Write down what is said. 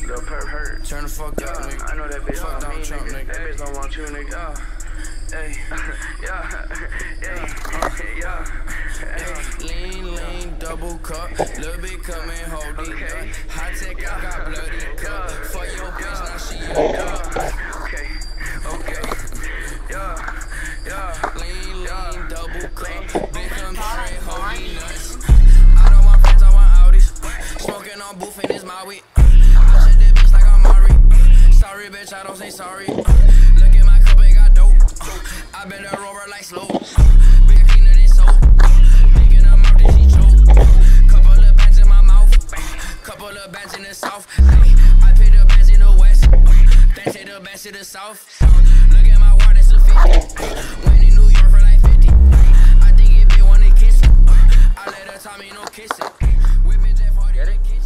Lil' perp hurt. Turn the fuck up, nigga. I know that bitch Fuck want me, Trump, nigga. That bitch don't want you, nigga. Hey, Lean, double cup, little bit coming, hold it up. High tech, I got bloody cup. For your bitch, now she a Lean, double cup, big come straight, hold me nuts. I don't want friends, I want Audis. Smoking on booth and it's my weed. I shut this bitch like I'm Mari. Sorry, bitch, I don't say sorry. Look at my cup, it got dope. I better roll her like slow. Big cleaner than soap. Big in her mouth, then she choke. Couple of bands in my mouth. Couple of bands in the south. I pay the bands in the west. Then take the bands to the south. Look at my water, that's a 50. Went in New York for like 50. I think if they wanna kiss it, I let her tell me no kissing. Whipping Jeff Hardy, get it?